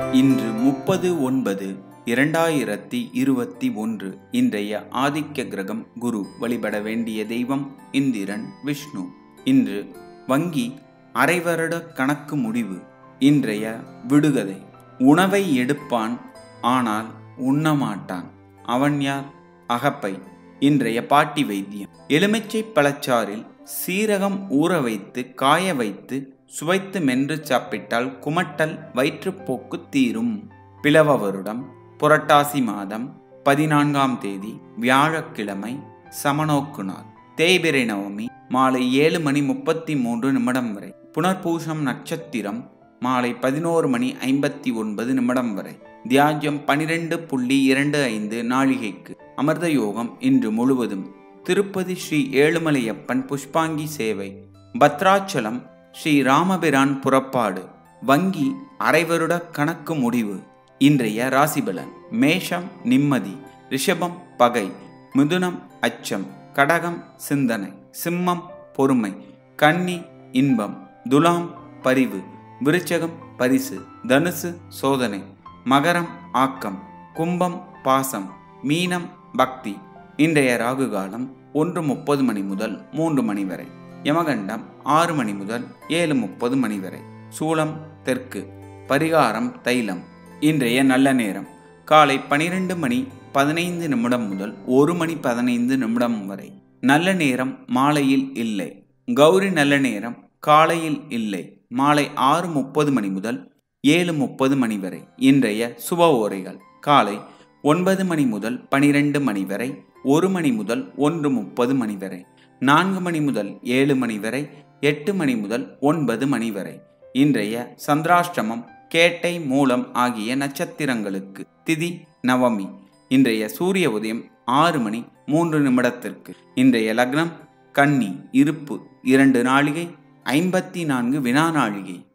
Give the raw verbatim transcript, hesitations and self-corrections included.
இன்று முப்பது ஒன்பது இரண்டாயிரத்தி இருபத்தி ஒன்று. இன்றைய ஆதிக்க கிரகம் குரு. வழிபட வேண்டிய தெய்வம் இந்திரன், விஷ்ணு. இன்று வங்கி அரை வருட கணக்கு முடிவு. இன்றைய விடுகதை: உணவை எடுப்பான், ஆனால் உண்ணமாட்டான். அவன் யார்? அகப்பை. இன்றைய பாட்டி வைத்தியம்: எலுமிச்சை பழச்சாறில் சீரகம் ஊற வைத்து காய வைத்து சுவைத்து மென்று சாப்பிட்டால் குமட்டல் வயிற்றுப்போக்கு தீரும். பிளவ வருடம் புரட்டாசி மாதம் பதினான்காம் தேதி வியாழக்கிழமை, சமநோக்கு நாள். தேய்பிறை நவமி மாலை ஏழு மணி முப்பத்தி மூன்று நிமிடம் வரை. புனர்பூசம் நட்சத்திரம் மாலை பதினோரு மணி ஐம்பத்தி ஒன்பது நிமிடம் வரை. தியாஜ்யம் பனிரெண்டு புள்ளி இரண்டு ஐந்து நாழிகைக்கு. அமிர்த யோகம் இன்று முழுவதும். திருப்பதி ஸ்ரீ ஏழுமலையப்பன் புஷ்பாங்கி சேவை. பத்ராச்சலம் ஸ்ரீ ராமபிரான் புறப்பாடு. வங்கி அரைவருட கணக்கு முடிவு. இன்றைய ராசி பலன்: மேஷம் நிம்மதி, ரிஷபம் பகை, மிதுனம் அச்சம், கடகம் சிந்தனை, சிம்மம் பொறுமை, கன்னி இன்பம், துலாம் பரிவு, விருச்சகம் பரிசு, தனுசு சோதனை, மகரம் ஆக்கம், கும்பம் பாசம், மீனம் பக்தி. இன்றைய ராகு காலம் ஒன்று முப்பது மணி முதல் மூன்று மணி வரை. யமகண்டம் ஆறு மணி முதல் ஏழு முப்பது மணி வரை. சூலம் தெற்கு. பரிகாரம் தைலம். இன்றைய நல்ல நேரம் காலை பனிரெண்டு மணி பதினைந்து நிமிடம் முதல் ஒரு மணி பதினைந்து நிமிடம் வரை. நல்ல நேரம் மாலையில் இல்லை. கௌரி நல்ல நேரம் காலையில் இல்லை. மாலை ஆறு முப்பது மணி முதல் ஏழு முப்பது மணி வரை. இன்றைய சுப ஓரைகள்: காலை ஒன்பது மணி முதல் பனிரெண்டு மணி வரை, ஒரு மணி முதல் ஒன்று முப்பது மணி வரை, நான்கு மணி முதல் ஏழு மணி வரை, எட்டு மணி முதல் ஒன்பது மணி வரை. இன்றைய சந்திராஷ்டமம் கேட்டை மூலம் ஆகிய நட்சத்திரங்களுக்கு. திதி நவமி. இன்றைய சூரிய உதயம் ஆறு மணி மூன்று நிமிடத்திற்கு. இன்றைய லக்னம் கன்னி. இருப்பு இரண்டு நாழிகை ஐம்பத்தி நான்கு வினா நாழிகை.